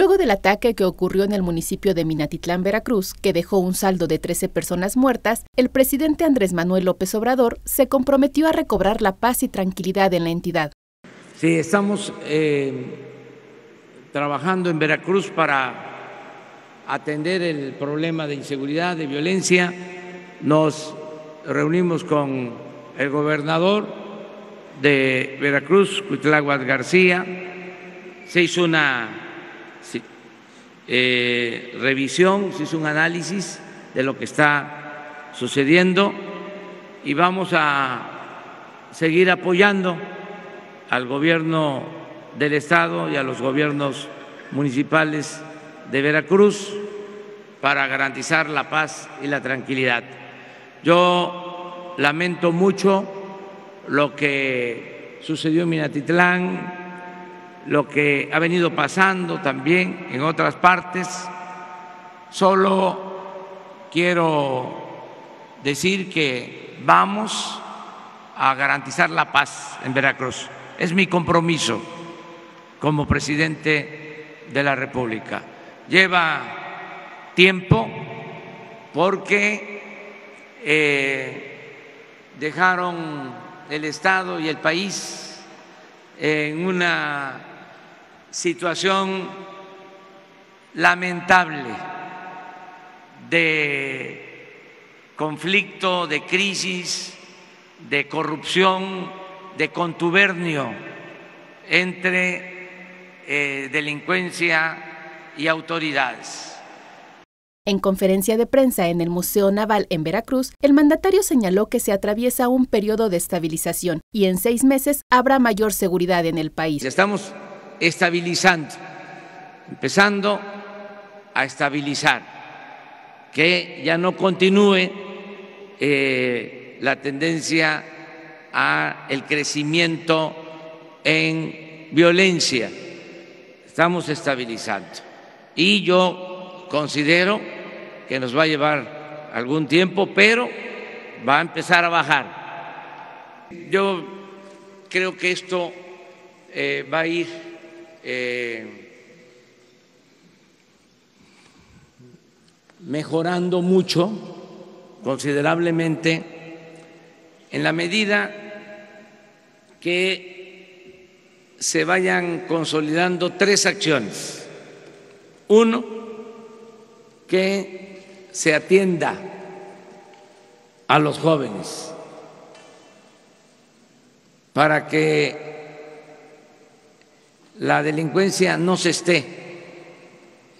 Luego del ataque que ocurrió en el municipio de Minatitlán, Veracruz, que dejó un saldo de 13 personas muertas, el presidente Andrés Manuel López Obrador se comprometió a recobrar la paz y tranquilidad en la entidad. Sí, estamos trabajando en Veracruz para atender el problema de inseguridad, de violencia. Nos reunimos con el gobernador de Veracruz, Cuitláhuac García. Se hizo una revisión, se hizo un análisis de lo que está sucediendo y vamos a seguir apoyando al gobierno del estado y a los gobiernos municipales de Veracruz para garantizar la paz y la tranquilidad. Yo lamento mucho lo que sucedió en Minatitlán, lo que ha venido pasando también en otras partes. Solo quiero decir que vamos a garantizar la paz en Veracruz. Es mi compromiso como presidente de la República. Lleva tiempo porque dejaron el Estado y el país en una situación lamentable de conflicto, de crisis, de corrupción, de contubernio entre delincuencia y autoridades. En conferencia de prensa en el Museo Naval en Veracruz, el mandatario señaló que se atraviesa un periodo de estabilización y en 6 meses habrá mayor seguridad en el país. Estamos estabilizando, empezando a estabilizar, que ya no continúe la tendencia a el crecimiento en violencia. Estamos estabilizando y yo considero que nos va a llevar algún tiempo, pero va a empezar a bajar. Yo creo que esto va a ir mejorando mucho, considerablemente, en la medida que se vayan consolidando 3 acciones. Uno, que se atienda a los jóvenes para que la delincuencia no se esté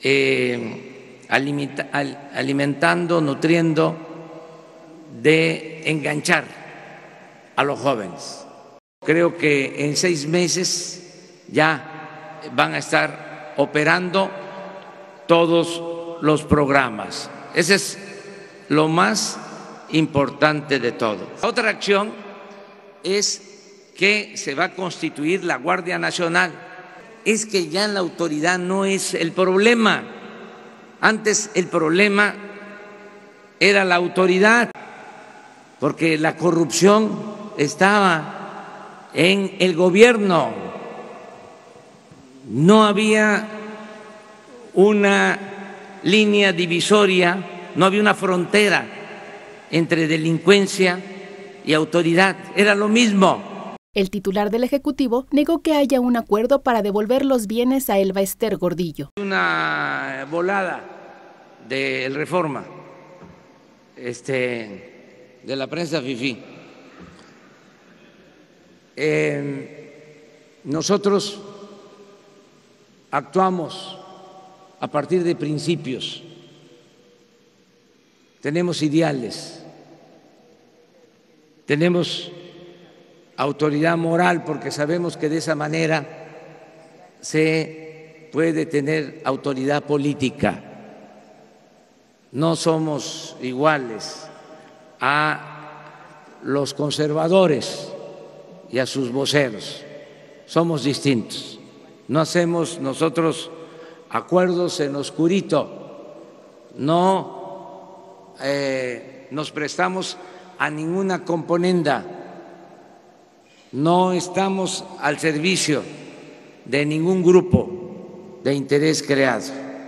alimentando, nutriendo de enganchar a los jóvenes. Creo que en 6 meses ya van a estar operando todos los programas. Ese es lo más importante de todo. Otra acción es que se va a constituir la Guardia Nacional. Es que ya la autoridad no es el problema. Antes el problema era la autoridad, porque la corrupción estaba en el gobierno. No había una línea divisoria, no había una frontera entre delincuencia y autoridad. Era lo mismo. El titular del Ejecutivo negó que haya un acuerdo para devolver los bienes a Elba Ester Gordillo. Una volada del Reforma, de la prensa fifí. Nosotros actuamos a partir de principios, tenemos ideales, tenemos autoridad moral, porque sabemos que de esa manera se puede tener autoridad política. No somos iguales a los conservadores y a sus voceros, somos distintos. No hacemos nosotros acuerdos en oscurito, no nos prestamos a ninguna componenda, no estamos al servicio de ningún grupo, de interés creado.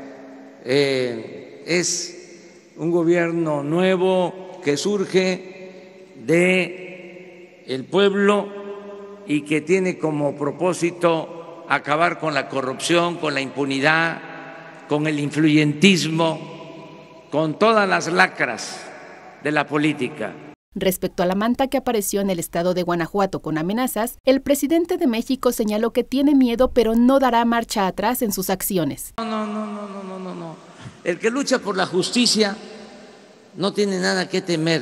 Es un gobierno nuevo que surge del pueblo y que tiene como propósito acabar con la corrupción, con la impunidad, con el influyentismo, con todas las lacras de la política. Respecto a la manta que apareció en el estado de Guanajuato con amenazas, el presidente de México señaló que tiene miedo, pero no dará marcha atrás en sus acciones. No. El que lucha por la justicia no tiene nada que temer.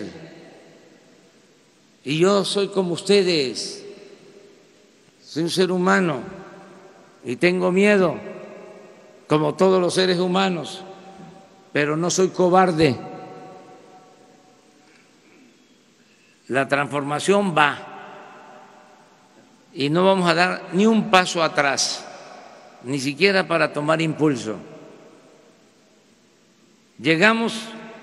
Y yo soy como ustedes, soy un ser humano y tengo miedo, como todos los seres humanos, pero no soy cobarde. La transformación va y no vamos a dar ni un paso atrás, ni siquiera para tomar impulso. Llegamos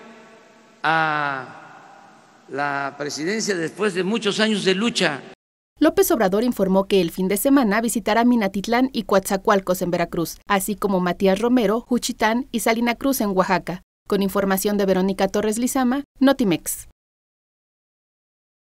a la presidencia después de muchos años de lucha. López Obrador informó que el fin de semana visitará Minatitlán y Coatzacoalcos en Veracruz, así como Matías Romero, Juchitán y Salina Cruz en Oaxaca. Con información de Verónica Torres Lizama, Notimex.